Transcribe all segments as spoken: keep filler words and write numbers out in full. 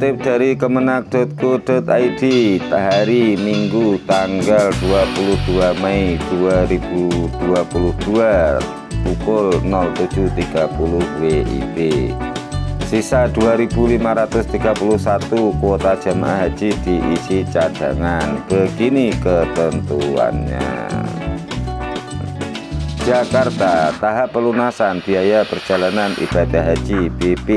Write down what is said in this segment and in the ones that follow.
dikutip dari kemenak titik go titik i d hari Minggu tanggal dua puluh dua Mei dua ribu dua puluh dua pukul nol tujuh tiga puluh W I B. Sisa dua ribu lima ratus tiga puluh satu kuota jemaah haji diisi cadangan. Begini ketentuannya. Jakarta, tahap pelunasan biaya perjalanan ibadah haji B P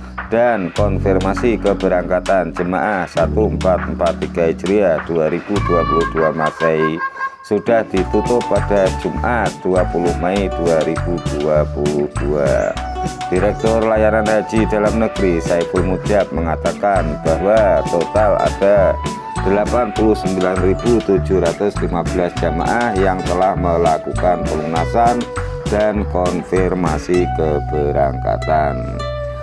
dan konfirmasi keberangkatan jemaah seribu empat ratus empat puluh tiga Hijriah dua ribu dua puluh dua Masehi sudah ditutup pada Jumat dua puluh Mei dua ribu dua puluh dua. Direktur Layanan Haji Dalam Negeri Saiful Mujab mengatakan bahwa total ada delapan puluh sembilan ribu tujuh ratus lima belas jamaah yang telah melakukan pelunasan dan konfirmasi keberangkatan.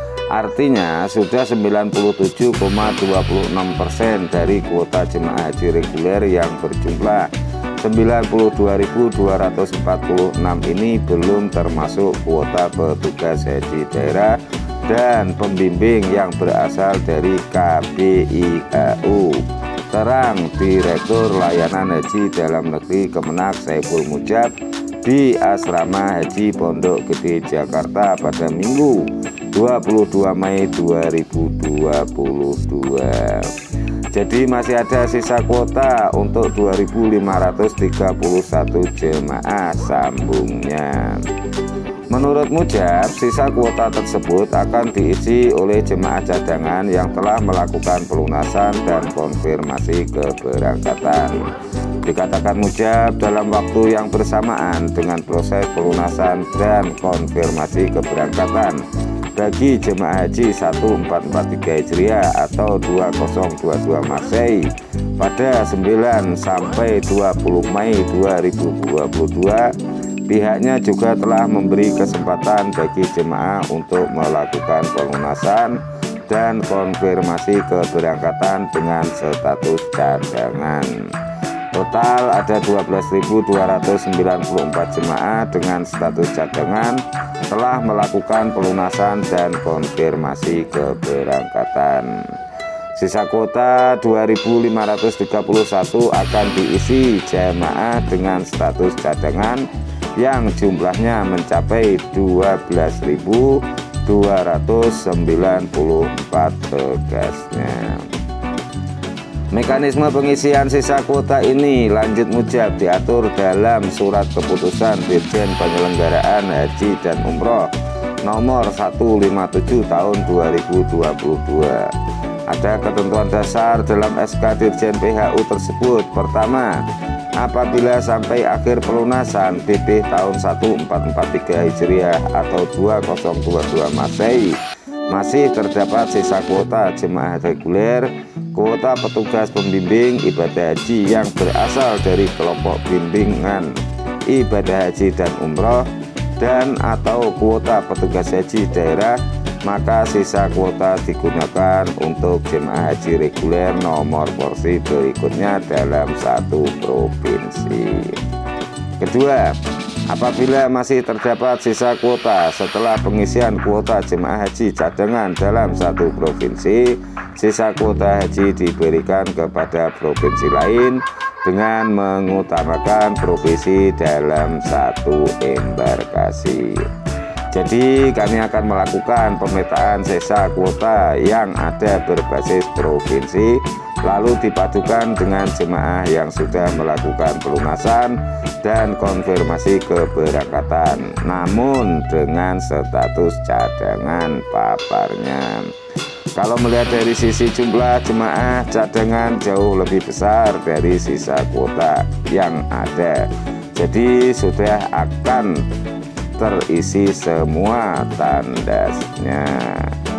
Artinya sudah sembilan puluh tujuh koma dua enam persen dari kuota jemaah haji reguler yang berjumlah sembilan puluh dua ribu dua ratus empat puluh enam ini belum termasuk kuota petugas haji daerah dan pembimbing yang berasal dari K B I H U. Terang Direktur Layanan Haji Dalam Negeri Kemenak Saiful Mujab di Asrama Haji Pondok Gede Jakarta pada Minggu dua puluh dua Mei dua ribu dua puluh dua. Jadi masih ada sisa kuota untuk dua ribu lima ratus tiga puluh satu jemaah sambungnya. Menurut Mujab, sisa kuota tersebut akan diisi oleh jemaah cadangan yang telah melakukan pelunasan dan konfirmasi keberangkatan. Dikatakan Mujab, dalam waktu yang bersamaan dengan proses pelunasan dan konfirmasi keberangkatan bagi jemaah haji seribu empat ratus empat puluh tiga Hijriah atau dua ribu dua puluh dua Masehi pada sembilan sampai dua puluh Mei dua ribu dua puluh dua, pihaknya juga telah memberi kesempatan bagi jemaah untuk melakukan pelunasan dan konfirmasi keberangkatan dengan status cadangan. Total ada dua belas ribu dua ratus sembilan puluh empat jemaah dengan status cadangan telah melakukan pelunasan dan konfirmasi keberangkatan. Sisa kuota dua ribu lima ratus tiga puluh satu akan diisi jemaah dengan status cadangan yang jumlahnya mencapai dua belas ribu dua ratus sembilan puluh empat tegasnya. Mekanisme pengisian sisa kuota ini, lanjut Mujab, diatur dalam Surat Keputusan Dirjen Penyelenggaraan Haji dan Umroh nomor seratus lima puluh tujuh tahun dua ribu dua puluh dua. Ada ketentuan dasar dalam S K Dirjen P H U tersebut. Pertama, apabila sampai akhir pelunasan B P tahun seribu empat ratus empat puluh tiga Hijriah atau dua ribu dua puluh dua Masehi masih terdapat sisa kuota jemaah reguler, kuota petugas pembimbing ibadah haji yang berasal dari kelompok bimbingan ibadah haji dan umroh, dan atau kuota petugas haji daerah, maka sisa kuota digunakan untuk jemaah haji reguler nomor porsi berikutnya dalam satu provinsi. Kedua, apabila masih terdapat sisa kuota setelah pengisian kuota jemaah haji cadangan dalam satu provinsi, sisa kuota haji diberikan kepada provinsi lain dengan mengutamakan provinsi dalam satu embarkasi. Jadi kami akan melakukan pemetaan sisa kuota yang ada berbasis provinsi, lalu dipadukan dengan jemaah yang sudah melakukan pelunasan dan konfirmasi keberangkatan, namun dengan status cadangan paparnya. Kalau melihat dari sisi jumlah jemaah cadangan jauh lebih besar dari sisa kuota yang ada, jadi sudah akan terisi semua tandasnya.